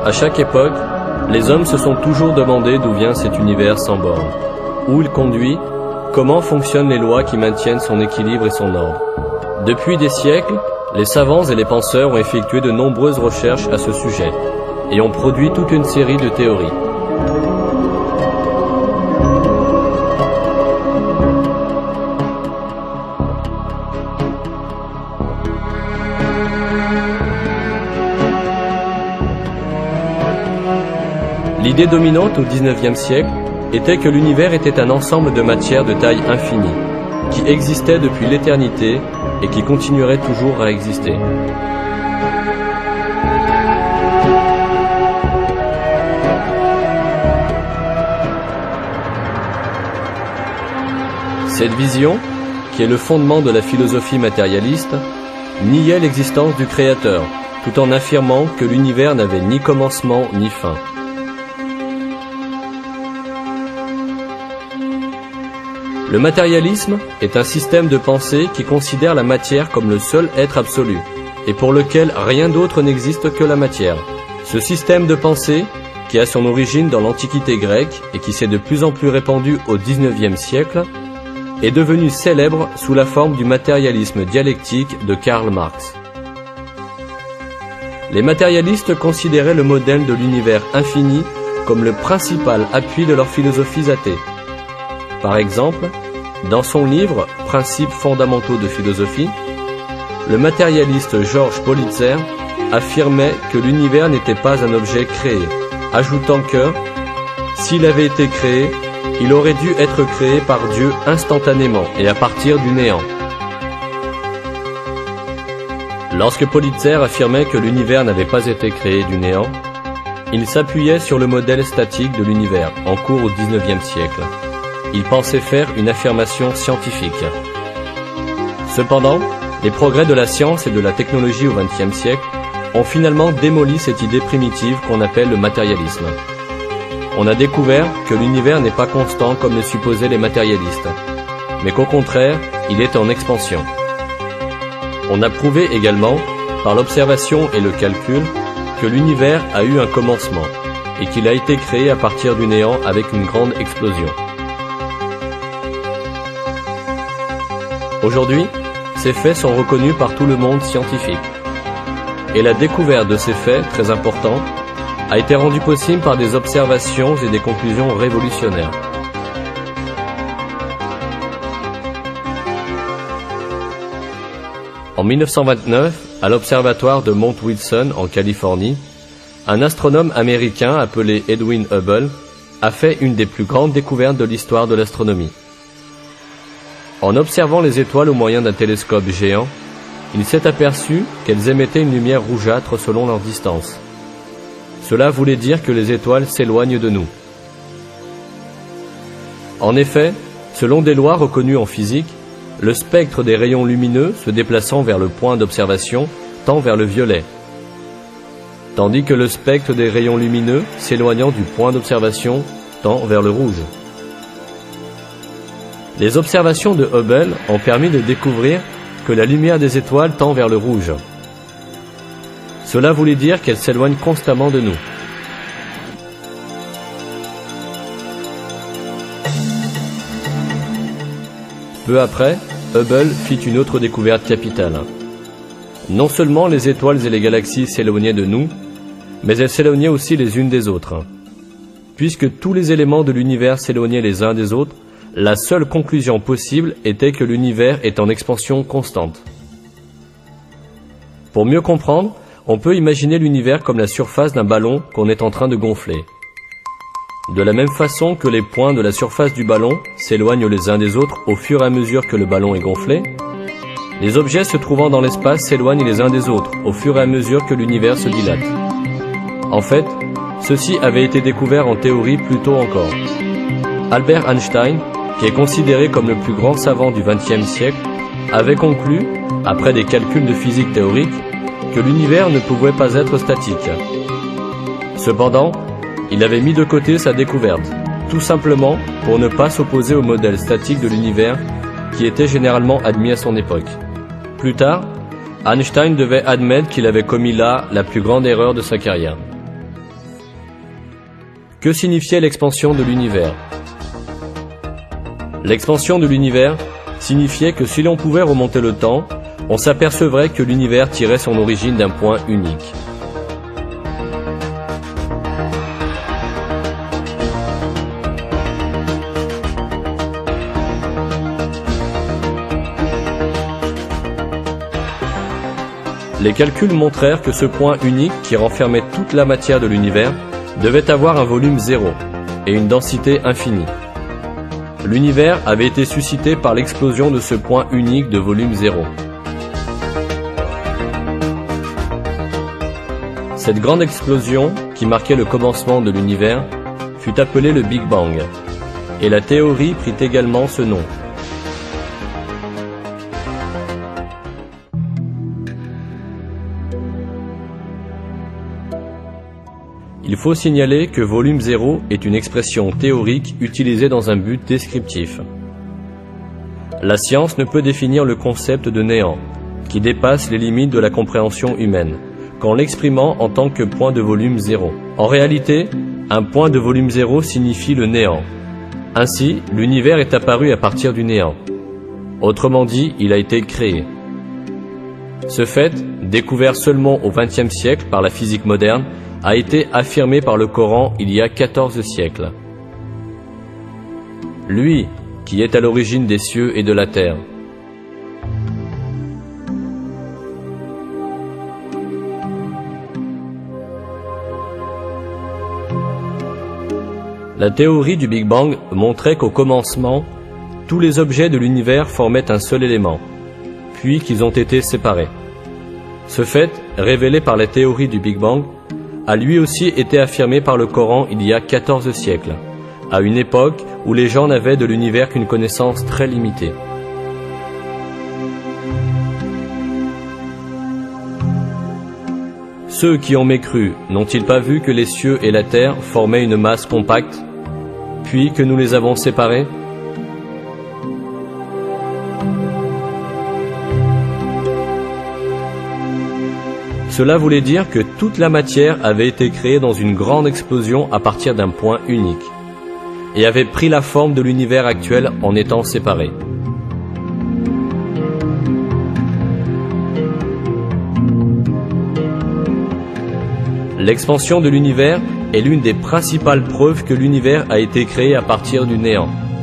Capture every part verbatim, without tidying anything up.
À chaque époque, les hommes se sont toujours demandé d'où vient cet univers sans bornes, où il conduit, comment fonctionnent les lois qui maintiennent son équilibre et son ordre. Depuis des siècles, les savants et les penseurs ont effectué de nombreuses recherches à ce sujet et ont produit toute une série de théories. L'idée dominante au dix-neuvième siècle était que l'univers était un ensemble de matière de taille infinie, qui existait depuis l'éternité et qui continuerait toujours à exister. Cette vision, qui est le fondement de la philosophie matérialiste, niait l'existence du Créateur, tout en affirmant que l'univers n'avait ni commencement ni fin. Le matérialisme est un système de pensée qui considère la matière comme le seul être absolu, et pour lequel rien d'autre n'existe que la matière. Ce système de pensée, qui a son origine dans l'Antiquité grecque et qui s'est de plus en plus répandu au dix-neuvième siècle, est devenu célèbre sous la forme du matérialisme dialectique de Karl Marx. Les matérialistes considéraient le modèle de l'univers infini comme le principal appui de leurs philosophies athées. Par exemple, dans son livre « Principes fondamentaux de philosophie », le matérialiste Georges Politzer affirmait que l'univers n'était pas un objet créé, ajoutant que, s'il avait été créé, il aurait dû être créé par Dieu instantanément et à partir du néant. Lorsque Politzer affirmait que l'univers n'avait pas été créé du néant, il s'appuyait sur le modèle statique de l'univers en cours au dix-neuvième siècle. Il pensait faire une affirmation scientifique. Cependant, les progrès de la science et de la technologie au vingtième siècle ont finalement démoli cette idée primitive qu'on appelle le matérialisme. On a découvert que l'univers n'est pas constant comme le supposaient les matérialistes, mais qu'au contraire, il est en expansion. On a prouvé également, par l'observation et le calcul, que l'univers a eu un commencement et qu'il a été créé à partir du néant avec une grande explosion. Aujourd'hui, ces faits sont reconnus par tout le monde scientifique. Et la découverte de ces faits, très importants, a été rendue possible par des observations et des conclusions révolutionnaires. En mille neuf cent vingt-neuf, à l'observatoire de Mount Wilson en Californie, un astronome américain appelé Edwin Hubble a fait une des plus grandes découvertes de l'histoire de l'astronomie. En observant les étoiles au moyen d'un télescope géant, il s'est aperçu qu'elles émettaient une lumière rougeâtre selon leur distance. Cela voulait dire que les étoiles s'éloignent de nous. En effet, selon des lois reconnues en physique, le spectre des rayons lumineux se déplaçant vers le point d'observation tend vers le violet, tandis que le spectre des rayons lumineux s'éloignant du point d'observation tend vers le rouge. Les observations de Hubble ont permis de découvrir que la lumière des étoiles tend vers le rouge. Cela voulait dire qu'elles s'éloignent constamment de nous. Peu après, Hubble fit une autre découverte capitale. Non seulement les étoiles et les galaxies s'éloignaient de nous, mais elles s'éloignaient aussi les unes des autres. Puisque tous les éléments de l'univers s'éloignaient les uns des autres, la seule conclusion possible était que l'univers est en expansion constante. Pour mieux comprendre, on peut imaginer l'univers comme la surface d'un ballon qu'on est en train de gonfler. De la même façon que les points de la surface du ballon s'éloignent les uns des autres au fur et à mesure que le ballon est gonflé, les objets se trouvant dans l'espace s'éloignent les uns des autres au fur et à mesure que l'univers se dilate. En fait, ceci avait été découvert en théorie plus tôt encore. Albert Einstein, qui est considéré comme le plus grand savant du vingtième siècle, avait conclu, après des calculs de physique théorique, que l'univers ne pouvait pas être statique. Cependant, il avait mis de côté sa découverte, tout simplement pour ne pas s'opposer au modèle statique de l'univers qui était généralement admis à son époque. Plus tard, Einstein devait admettre qu'il avait commis là la plus grande erreur de sa carrière. Que signifiait l'expansion de l'univers? L'expansion de l'univers signifiait que si l'on pouvait remonter le temps, on s'apercevrait que l'univers tirait son origine d'un point unique. Les calculs montrèrent que ce point unique qui renfermait toute la matière de l'univers devait avoir un volume zéro et une densité infinie. L'univers avait été suscité par l'explosion de ce point unique de volume zéro. Cette grande explosion, qui marquait le commencement de l'univers, fut appelée le Big Bang, et la théorie prit également ce nom. Il faut signaler que volume zéro est une expression théorique utilisée dans un but descriptif. La science ne peut définir le concept de néant, qui dépasse les limites de la compréhension humaine, qu'en l'exprimant en tant que point de volume zéro. En réalité, un point de volume zéro signifie le néant. Ainsi, l'univers est apparu à partir du néant. Autrement dit, il a été créé. Ce fait, découvert seulement au vingtième siècle par la physique moderne, a été affirmé par le Coran il y a quatorze siècles. Lui, qui est à l'origine des cieux et de la terre. La théorie du Big Bang montrait qu'au commencement, tous les objets de l'univers formaient un seul élément, puis qu'ils ont été séparés. Ce fait, révélé par la théorie du Big Bang, a lui aussi été affirmé par le Coran il y a quatorze siècles, à une époque où les gens n'avaient de l'univers qu'une connaissance très limitée. Ceux qui ont mécru n'ont-ils pas vu que les cieux et la terre formaient une masse compacte, puis que nous les avons séparés? Cela voulait dire que toute la matière avait été créée dans une grande explosion à partir d'un point unique, et avait pris la forme de l'univers actuel en étant séparée. L'expansion de l'univers est l'une des principales preuves que l'univers a été créé à partir du néant.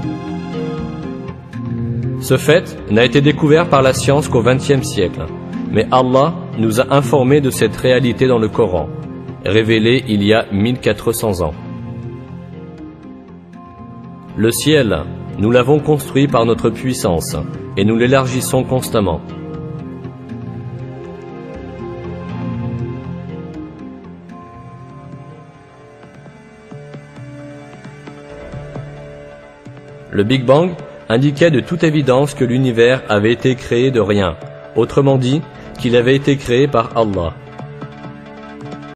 Ce fait n'a été découvert par la science qu'au vingtième siècle, mais Allah nous a informés de cette réalité dans le Coran, révélé il y a mille quatre cents ans. Le ciel, nous l'avons construit par notre puissance, et nous l'élargissons constamment. Le Big Bang indiquait de toute évidence que l'univers avait été créé de rien, autrement dit, qu'il avait été créé par Allah.